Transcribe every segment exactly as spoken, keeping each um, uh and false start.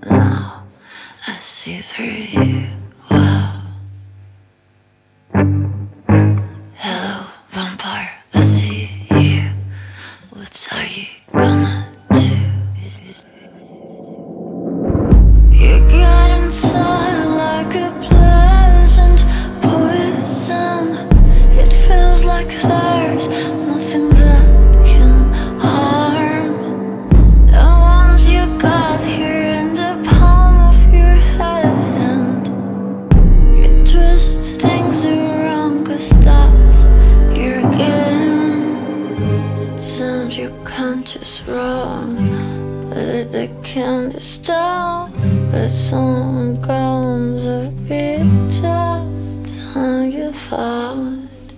now I see through you. Wow. Hello, vampire, I see you. What are you gonna do? You got inside like a pleasant poison. It feels like there's nothing that can harm. And once you got here in the palm of your hand, you twist things around, 'cause that's your game. It sounds you can't just wrong, but they can't stop. But someone comes a bit tough time you thought.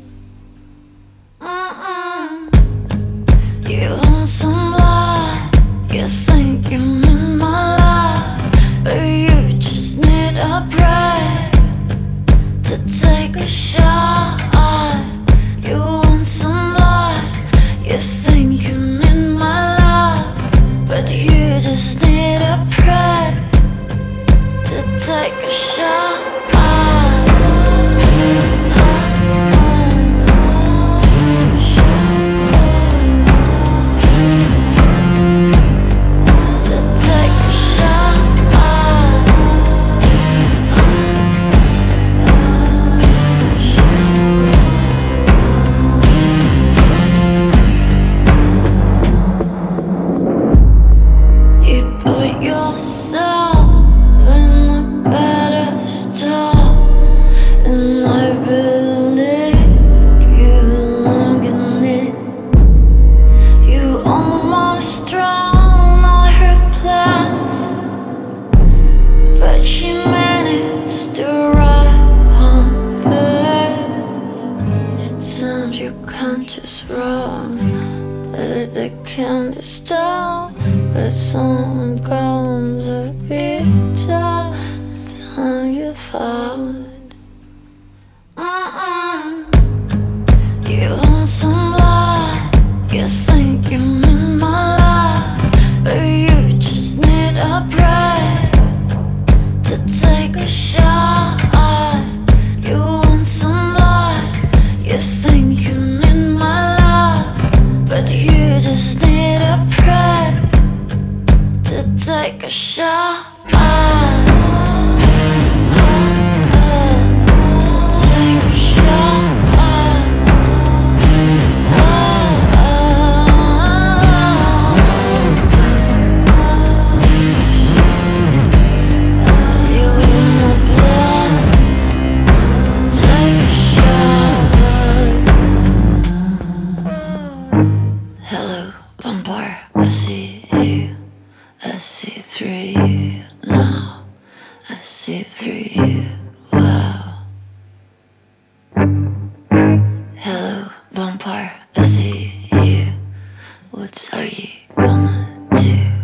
Mm-mm. You want some blood, you think you mean my love, but you just need a break to take a shot. You want some blood, you think you mean my love, but you just need a break to take a shot. Put yourself in a pedestal, and I believed you long in it. You almost drowned all her plans, but she managed to arrive home first. It sounds you can't just run, but they can't stop. But someone comes a bit tough time you thought. Mm-mm. You want some blood, you think you mean my love, but you just need a break to take a shot. You want some blood, you think you mean my love, but you just need a break to take a shot. To take a shot. You in my blood. To take a shot. Hello, vampire, I see you. I see through you now, I see through you, wow. Hello, vampire, I see you. What are you gonna do?